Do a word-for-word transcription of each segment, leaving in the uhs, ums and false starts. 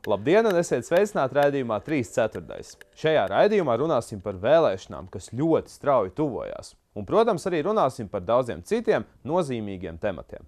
Labdien, un esiet sveicināti raidījumā trīs ceturtais. Šajā raidījumā runāsim par vēlēšanām, kas ļoti strauji tuvojās. Un, protams, arī runāsim par daudziem citiem nozīmīgiem tematiem.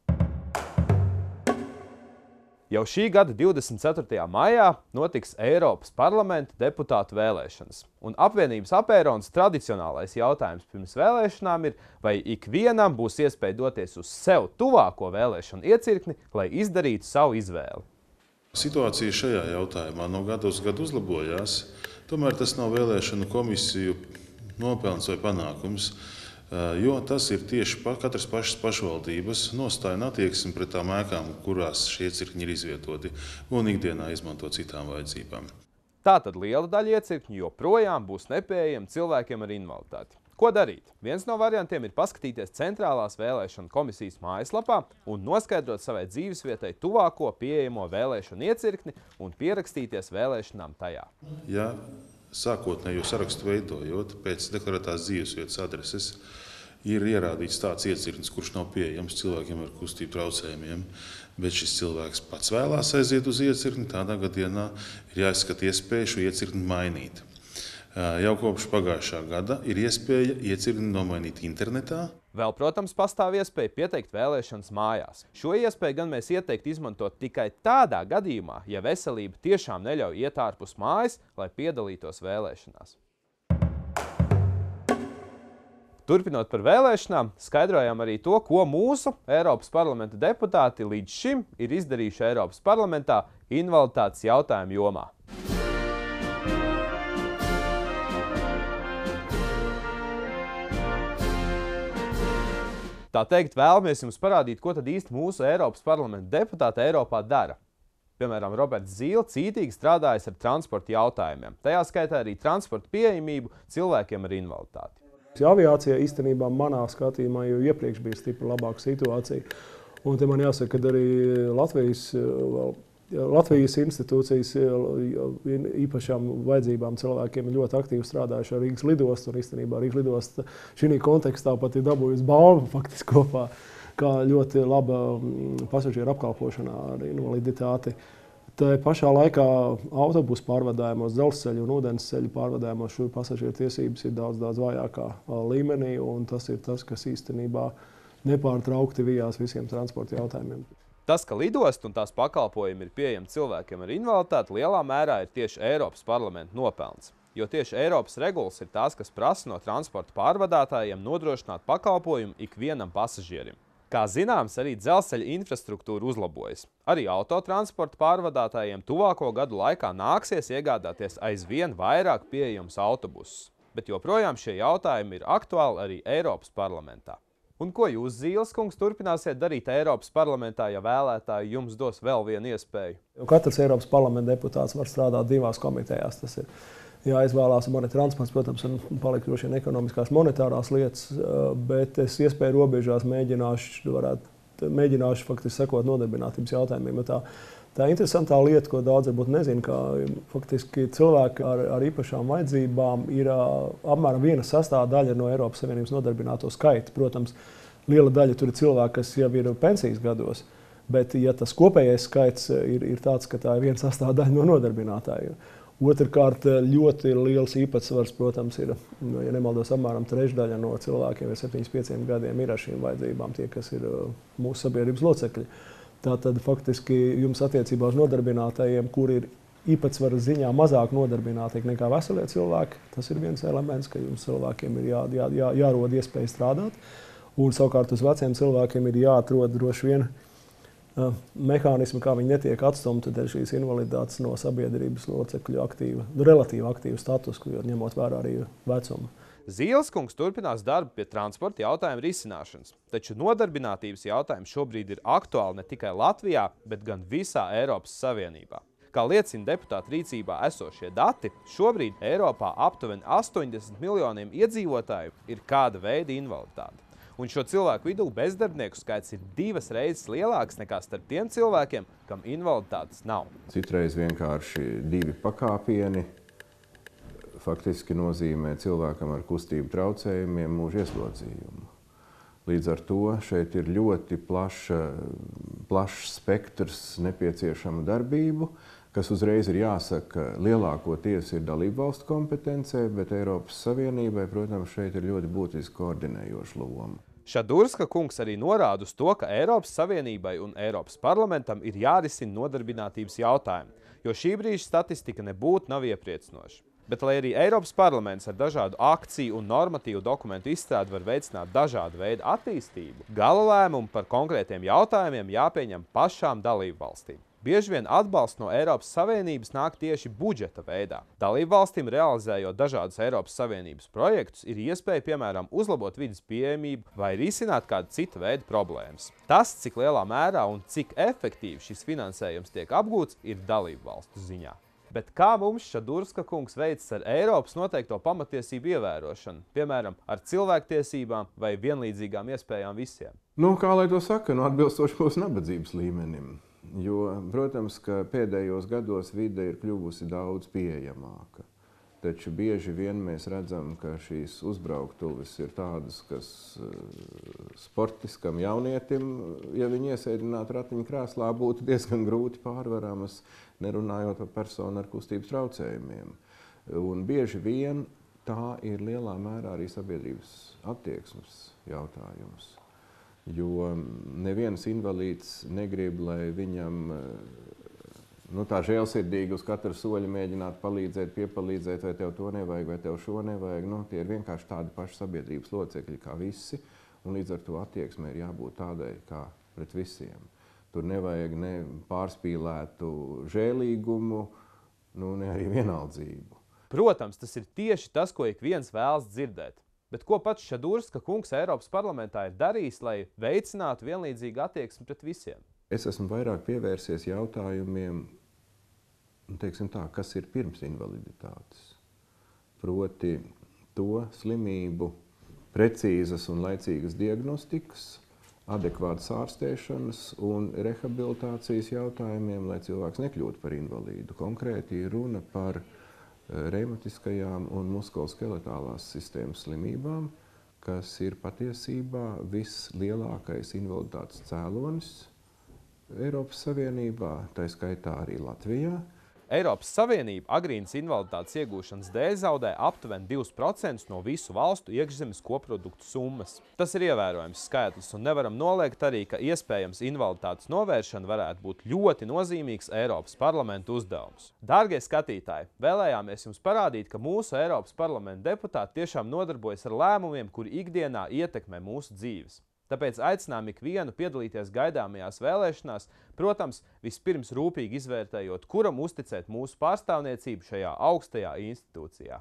Jau šī gada divdesmit ceturtajā maijā notiks Eiropas parlamenta deputātu vēlēšanas. Un apvienības apērons tradicionālais jautājums pirms vēlēšanām ir, vai ikvienam būs iespēja doties uz sev tuvāko vēlēšanu iecirkni, lai izdarītu savu izvēli. Situācija šajā jautājumā no gada uz gadu uzlabojās. Tomēr tas nav vēlēšanu komisiju nopelns vai panākums, jo tas ir tieši katras pašas pašvaldības nostāja un attieksme pret tām ēkām, kurās šie iecirkņi ir izvietoti un ikdienā izmanto citām vajadzībām. Tātad liela daļa iecirkņu joprojām būs nepieejama cilvēkiem ar invaliditāti. Ko darīt? Viens no variantiem ir paskatīties centrālās vēlēšanu komisijas mājaslapā un noskaidrot savai dzīvesvietai tuvāko pieejamo vēlēšanu iecirkni un pierakstīties vēlēšanām tajā. Ja sākotnējo sarakstu veidojot pēc deklarētās dzīvesvietas adreses ir ierādīts tāds iecirknis, kurš nav pieejams cilvēkiem ar kustību traucējumiem, bet šis cilvēks pats vēlās aiziet uz iecirkni, tādā gadienā ir jāizskata iespēja šo iecirkni mainīt. Jau kopš pagājušā gada ir iespēja iecirkni nomainīt internetā. Vēl, protams, pastāv iespēja pieteikt vēlēšanas mājās. Šo iespēju gan mēs ieteiktu izmantot tikai tādā gadījumā, ja veselība tiešām neļauj iet ārpus mājas, lai piedalītos vēlēšanās. Turpinot par vēlēšanām, skaidrojām arī to, ko mūsu Eiropas parlamenta deputāti līdz šim ir izdarījuši Eiropas parlamentā invaliditātes jautājumu jomā. Tā teikt, vēlamies jums parādīt, ko tad īsti mūsu Eiropas parlamenta deputāti Eiropā dara. Piemēram, Roberts Zīle cītīgi strādājas ar transporta jautājumiem, tajā skaitā arī transporta pieejamību cilvēkiem ar invaliditāti. Aviācijā īstenībā manā skatījumā jau iepriekš bija stipri labāka situācija. Un te man jāsaka, ka arī Latvijas, Latvijas institūcijas īpašām vajadzībām cilvēkiem ir ļoti aktīvi strādājuši ar Rīgas lidostu. Un īstenībā Rīgas lidosta šī kontekstā pat ir dabūjusi balvu faktiski kopā, kā ļoti laba pasažieru apkalpošanā ar invaliditāti. Tā pašā laikā autobusu pārvadājumos, dzelzceļu un ūdensceļu pārvadājumos šo pasažieru tiesības ir daudz, daudz vājākā līmenī, un tas ir tas, kas īstenībā nepārtraukti vijās visiem transporta jautājumiem. Tas, ka lidostu un tās pakalpojumi ir pieejami cilvēkiem ar invaliditāti, lielā mērā ir tieši Eiropas parlamenta nopelns. Jo tieši Eiropas regulas ir tās, kas prasa no transporta pārvadātājiem nodrošināt pakalpojumu ikvienam pasažierim. Kā zināms, arī dzelzceļa infrastruktūra uzlabojas. Arī autotransporta pārvadātājiem tuvāko gadu laikā nāksies iegādāties aizvien vairāk pieejamus autobusus. Bet joprojām šie jautājumi ir aktuāli arī Eiropas parlamentā. Un ko jūs, Zīles kungs, turpināsiet darīt Eiropas parlamentā, ja vēlētāji jums dos vēl vienu iespēju? Katrs Eiropas parlamenta deputāts var strādāt divās komitejās. Tas ir jāizvēlās man ir transports, protams, un paliek droši vien ekonomiskās monetārās lietas, bet es iespēju robežās mēģināšu, varētu, mēģināšu faktiski sekot nodarbinātības jautājumiem. Tā, tā interesantā lieta, ko daudz varbūt nezina, ka faktiski cilvēki ar, ar īpašām vajadzībām ir apmēram viena sastāvdaļa no Eiropas Savienības nodarbināto skaita. Protams, liela daļa tur ir cilvēki, kas jau ir pensijas gados, bet ja tas kopējais skaits ir, ir tāds, ka tā ir viena sastāvdaļa no nodarbinātājiem. Otrkārt, ļoti liels īpatsvars, protams, ir, ja nemaldos, apmēram trešdaļa no cilvēkiem ar septiņdesmit pieciem gadiem ir ar šīm vajadzībām, tie, kas ir mūsu sabiedrības locekļi. Tātad faktiski jums attiecībā uz nodarbinātajiem, kuri ir īpatsvara ziņā mazāk nodarbināti nekā veselie cilvēki, tas ir viens elements, ka jums cilvēkiem ir jā, jā, jā, jārod iespēja strādāt. Un savukārt uz veciem cilvēkiem ir jāatrod droši vien mehānismi, kā viņi netiek atstumti dēļ šīs invaliditātes no sabiedrības locekļu aktīva, relatīvi aktīvu statusku, jo ņemot vērā arī vecumu. Zīles kungs turpinās darbu pie transporta jautājumu risināšanas, taču nodarbinātības jautājums šobrīd ir aktuāli ne tikai Latvijā, bet gan visā Eiropas Savienībā. Kā liecina deputātu rīcībā esošie dati, šobrīd Eiropā aptuveni astoņdesmit miljoniem iedzīvotāju ir kāda veida invaliditāte. Un šo cilvēku vidū bezdarbnieku skaits ir divas reizes lielāks nekā starp tiem cilvēkiem, kam invaliditātes nav. Citreiz vienkārši divi pakāpieni faktiski nozīmē cilvēkam ar kustību traucējumiem mūža ieslodzījumu. Līdz ar to šeit ir ļoti plaša plašs spektrs nepieciešamu darbību, kas uzreiz ir jāsaka, lielākoties ir dalību valstu kompetencē, bet Eiropas Savienībai, protams, šeit ir ļoti būtiski koordinējoša loma. Šadurska kungs arī norāda uz to, ka Eiropas Savienībai un Eiropas parlamentam ir jārisina nodarbinātības jautājumi, jo šī brīža statistika nebūtu nav iepriecinoša. Bet, lai arī Eiropas parlaments ar dažādu akciju un normatīvu dokumentu izstrādi var veicināt dažādu veidu attīstību, gala lēmumu par konkrētiem jautājumiem jāpieņem pašām dalību valstīm. Bieži vien atbalsts no Eiropas Savienības nāk tieši budžeta veidā. Dalību valstīm realizējot dažādus Eiropas Savienības projektus, ir iespēja, piemēram, uzlabot vides pieejamību vai risināt kādu citu veidu problēmas. Tas, cik lielā mērā un cik efektīvi šis finansējums tiek apgūts, ir dalību valstu ziņā. Bet kā mums Šadurska kungs veicas ar Eiropas noteikto pamatiesību ievērošanu, piemēram, ar cilvēktiesībām vai vienlīdzīgām iespējām visiem? Nu, kā lai to saka, nu, atbilstoši mūsu nabadzības līmenim. Jo, protams, ka pēdējos gados vide ir kļuvusi daudz pieejamāka. Taču bieži vien mēs redzam, ka šīs uzbrauktuves ir tādas, kas sportiskam jaunietim, ja viņi iesēdinātu ratiņkrēslā, būtu diezgan grūti pārvaramas, nerunājot par personu ar kustības traucējumiem. Un bieži vien tā ir lielā mērā arī sabiedrības attieksmes jautājums. Jo neviens invalīds negrib, lai viņam nu, tā žēlsirdīgi uz katru soļu mēģināt palīdzēt, piepalīdzēt, vai tev to nevajag, vai tev šo nevajag. Nu, tie ir vienkārši tādi paši sabiedrības locekļi kā visi, un līdz ar to attieksmē ir jābūt tādai kā pret visiem. Tur nevajag ne pārspīlētu žēlīgumu, nu, ne arī vienaldzību. Protams, tas ir tieši tas, ko ik viens vēlas dzirdēt. Bet ko pats Šadurska kungs Eiropas parlamentā ir darījis, lai veicinātu vienlīdzīgu attieksmi pret visiem? Es esmu vairāk pievērsies jautājumiem, teiksim tā, kas ir pirms invaliditātes. Proti to slimību precīzas un laicīgas diagnostikas, adekvātas ārstēšanas un rehabilitācijas jautājumiem, lai cilvēks nekļūtu par invalīdu. Konkrēti ir runa par reumatiskajām un muskuloskeletālās sistēmas slimībām, kas ir patiesībā vislielākais invaliditātes cēlonis Eiropas Savienībā, tā skaitā arī Latvijā. Eiropas Savienība agrīnas invaliditātes iegūšanas dēļ zaudē aptuveni divus procentus no visu valstu iekšzemes koproduktu summas. Tas ir ievērojams skaitlis, un nevaram noliegt arī, ka iespējams invaliditātes novēršana varētu būt ļoti nozīmīgs Eiropas parlamenta uzdevums. Dārgie skatītāji, vēlējāmies jums parādīt, ka mūsu Eiropas parlamenta deputāti tiešām nodarbojas ar lēmumiem, kuri ikdienā ietekmē mūsu dzīves. Tāpēc aicinām ikvienu piedalīties gaidāmajās vēlēšanās, protams, vispirms rūpīgi izvērtējot, kuram uzticēt mūsu pārstāvniecību šajā augstajā institūcijā.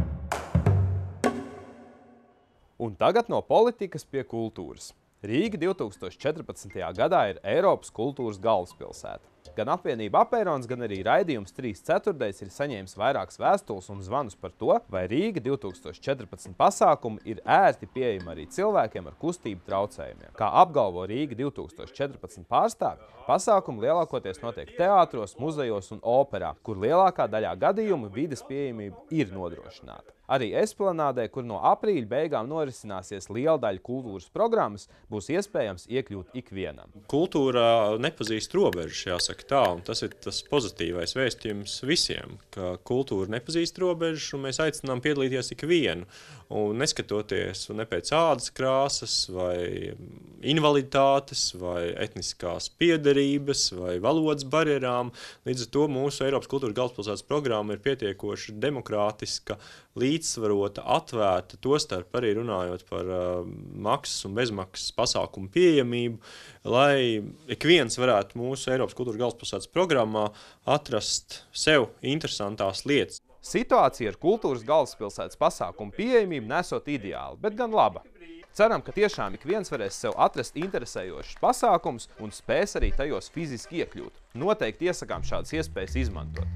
Un tagad no politikas pie kultūras. Rīga divi tūkstoši četrpadsmitajā gadā ir Eiropas kultūras galvaspilsēta. Gan apvienība Apērons, gan arī raidījums trīs ceturtais ir saņēmis vairākas vēstules un zvanus par to, vai Rīga divi tūkstoši četrpadsmit pasākumi ir ērti pieejami arī cilvēkiem ar kustību traucējumiem. Kā apgalvo Rīga divi tūkstoši četrpadsmit pārstāvi, pasākumi lielākoties notiek teātros, muzejos un operā, kur lielākā daļā gadījumu vides pieejamība ir nodrošināta. Arī Esplanādē, kur no aprīļa beigām norisināsies liela daļa kultūras programmas, būs iespējams iekļūt ikvienam. Kultūra nepazīst robežas, jāsaka tā, un tas ir tas pozitīvais vēstījums visiem, ka kultūra nepazīst robežas, un mēs aicinām piedalīties ikvienu. Un neskatoties ne pēc ādas krāsas, vai invaliditātes, vai etniskās piederības, vai valodas barjerām, līdz ar to mūsu Eiropas kultūras galvaspilsētas programma ir pietiekoši demokrātiska, līdzsvarota, atvērta, tostarp arī runājot par uh, maksas un bezmaksas pasākumu pieejamību, lai ik viens varētu mūsu Eiropas kultūras galvaspilsētas programmā atrast sev interesantās lietas. Situācija ar kultūras galvaspilsētas pasākumu pieejamību nesot ideāli, bet gan laba. Ceram, ka tiešām ik viens varēs sev atrast interesējošus pasākumus un spēs arī tajos fiziski iekļūt. Noteikti iesakām šādas iespējas izmantot.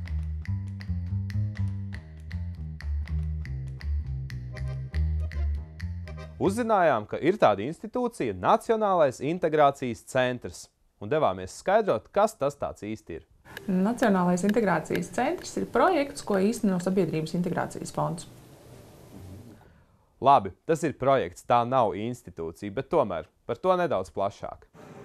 Uzzinājām, ka ir tāda institūcija Nacionālais integrācijas centrs, un devāmies skaidrot, kas tas tāds īsti ir. Nacionālais integrācijas centrs ir projekts, ko īsteno Sabiedrības integrācijas fonds. Labi, tas ir projekts, tā nav institūcija, bet tomēr par to nedaudz plašāk.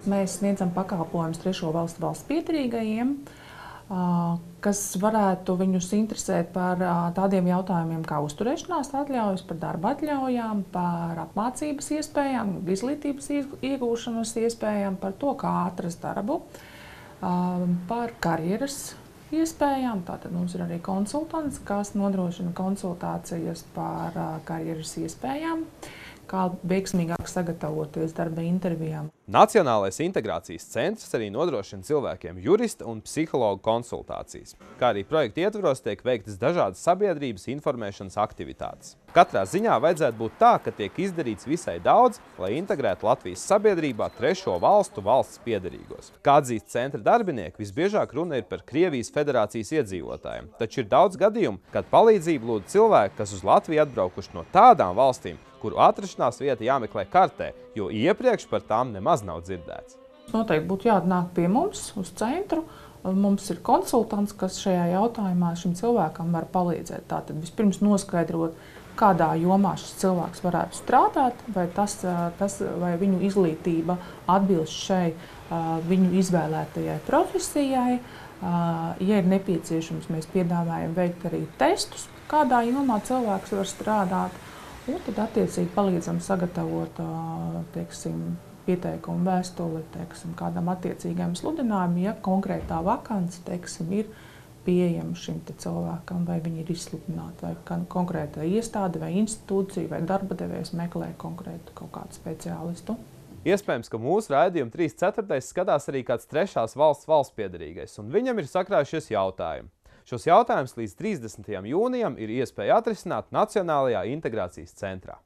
mēs sniedzam pakalpojumus trešo valstu valsts piedarīgajiem, kas varētu viņus interesēt par tādiem jautājumiem kā uzturēšanās atļaujas, par darba atļaujām, par apmācības iespējām, izglītības iegūšanas iespējām, par to, kā atrast darbu, par karjeras iespējām. Tātad mums ir arī konsultants, kas nodrošina konsultācijas par karjeras iespējām, kā veiksmīgāk sagatavoties darba intervijām. Nacionālais integrācijas centrs arī nodrošina cilvēkiem jurista un psihologu konsultācijas, kā arī projekta ietvaros tiek veiktas dažādas sabiedrības informēšanas aktivitātes. Katrā ziņā vajadzētu būt tā, ka tiek izdarīts visai daudz, lai integrētu Latvijas sabiedrībā trešo valstu valsts piederīgos. Kā atzīst centra darbinieki, visbiežāk runa ir par Krievijas federācijas iedzīvotājiem, taču ir daudz gadījumu, kad palīdzību lūdz cilvēki, kas uz Latviju atbraukuši no tādām valstīm, kuru atrašanās vieta jāmeklē kartē, jo iepriekš par tām nemaz nav dzirdēts. Noteikti būtu jāatnāk pie mums uz centru. Mums ir konsultants, kas šajā jautājumā šim cilvēkam var palīdzēt. Tātad vispirms noskaidrot, kādā jomā šis cilvēks varētu strādāt, vai, tas, tas, vai viņu izglītība atbilst šai viņu izvēlētajai profesijai. Ja ir nepieciešams, mēs piedāvājam veikt arī testus, kādā jomā cilvēks var strādāt. Un tad attiecīgi palīdzam sagatavot teiksim, pieteikumu vēstuli teiksim, kādam attiecīgajam sludinājumam, ja konkrētā vakance teiksim, ir pieejama šim cilvēkam, vai viņi ir izsludināti, vai konkrēta iestāde, vai institūcija, vai darba devējs meklē konkrētu kaut kādu speciālistu. Iespējams, ka mūsu raidījumu trīs ceturtais skatās arī kāds trešās valsts valsts piederīgais, un viņam ir sakrājušies jautājumi. Šos jautājumus līdz trīsdesmitajam jūnijam ir iespēja atrisināt Nacionālajā integrācijas centrā.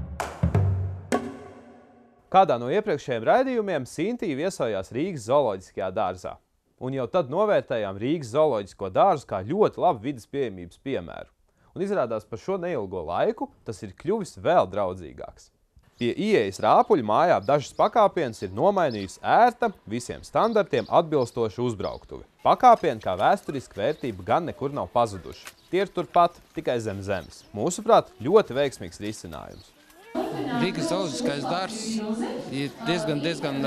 Kādā no iepriekšējiem raidījumiem Sintī viesojās Rīgas zooloģiskajā dārzā. Un jau tad novērtējām Rīgas zooloģisko dārzu kā ļoti labu vides pieejamības piemēru. Un izrādās par šo neilgo laiku tas ir kļuvis vēl draudzīgāks. Pie ieejas Rāpuļu mājā dažas pakāpienas ir nomainījusi ērta, visiem standartiem atbilstoša uzbrauktuve. Pakāpieni kā vēsturiska vērtība gan nekur nav pazuduši. Tie ir turpat, tikai zem zemes. Mūsuprāt, ļoti veiksmīgs risinājums. Rīgas zooloģiskais dārzs ir diezgan, diezgan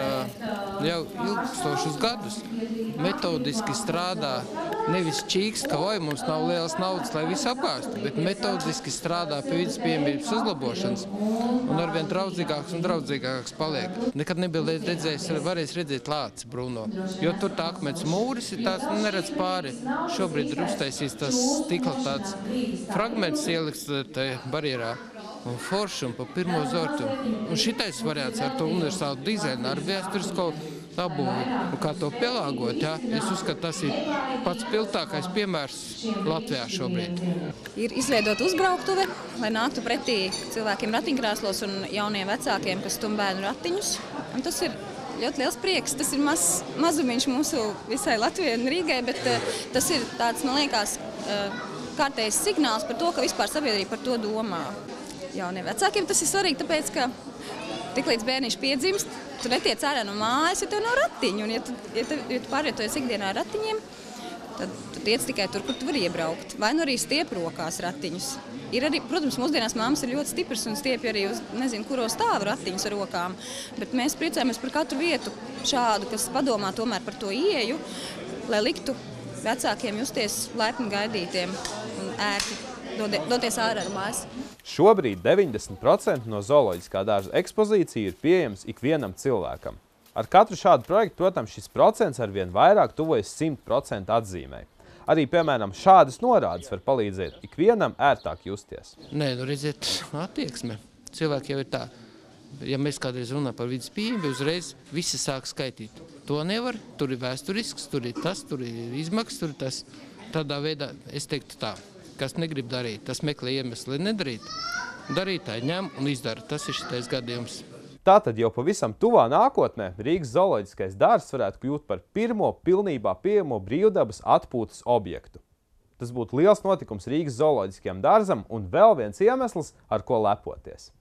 jau ilgstošus gadus. Metodiski strādā, nevis čīkst, ka oi, mums nav lielas naudas, lai visu apgāstu, bet metodiski strādā pie vidas pieejamības uzlabošanas un arvien draudzīgāks un draudzīgāks paliek. Nekad nebija redzējis, varēs redzēt lāci Bruno, jo tur tā akmens mūris ir tāds, neredz pāri. Šobrīd ir uztaisīts tas stikla tāds fragments ieliks tajā barjerā. Un forši un pa pirmo zortu. Un šitais variants ar to universālu dizainu, ar vēsturisko dabūvi, un kā to pielāgot, ja? Es uzskatu, tas ir pats piltākais piemērs Latvijā šobrīd. Ir izveidot uzbrauktuve, lai nāktu pretī cilvēkiem ratiņkrēslos un jauniem vecākiem, kas stum bērnu ratiņus. Un tas ir ļoti liels prieks. Tas ir maz, mazumiņš mūsu visai Latvijai un Rīgai, bet uh, tas ir tāds, man liekas, uh, kārtējs signāls par to, ka vispār sabiedrība par to domā. Jauniem vecākiem tas ir svarīgi, tāpēc, ka tiklīdz bērniņš piedzimst, tu netiec ārā no mājas, ja tev nav ratiņu. Un ja tu, ja tu, ja tu pārvietojies ikdienā ar ratiņiem, tad tu tiec tikai tur, kur tu vari iebraukt. Vai nu arī stiep rokās ratiņus. Ir arī, protams, mūsdienās māmas ir ļoti stipras un stiepja arī uz nezinu, kuro stāvu ratiņus ar rokām. Bet mēs priecājamies par katru vietu šādu, kas padomā tomēr par to ieju, lai liktu vecākiem justies laipni gaidītiem un ērti doties ārā no mājas. Šobrīd deviņdesmit procenti no zooloģiskā dārza ekspozīcija ir pieejams ikvienam cilvēkam. Ar katru šādu projektu, protams, šis procents arvien vairāk tuvojas simt procentu atzīmei. Arī, piemēram, šādas norādes var palīdzēt ikvienam ērtāk justies. Nē, nu redziet, attieksme. Cilvēki jau ir tā. Ja mēs kādreiz runājam par vidas pieejamību, uzreiz visi sāk skaitīt. To nevar, tur ir vēsturisks, tur ir tas, tur ir izmaksas, tur ir tas. Tādā veidā es teiktu tā. Kas negrib darīt, tas meklē iemesli nedarīt. Darītāji ņem un izdara. Tas ir šitais gadījums. Tātad jau pavisam tuvā nākotnē Rīgas zooloģiskais dārzs varētu kļūt par pirmo pilnībā pieejamo brīvdabas atpūtas objektu. Tas būtu liels notikums Rīgas zooloģiskajam dārzam un vēl viens iemesls, ar ko lepoties.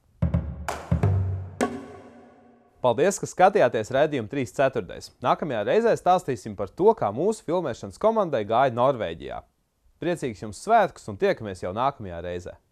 Paldies, ka skatījāties raidījumu trīs ceturtais. Nākamajā reizē stāstīsim par to, kā mūsu filmēšanas komandai gāja Norvēģijā. Priecīgs jums svētkus un tiekamies jau nākamajā reizē!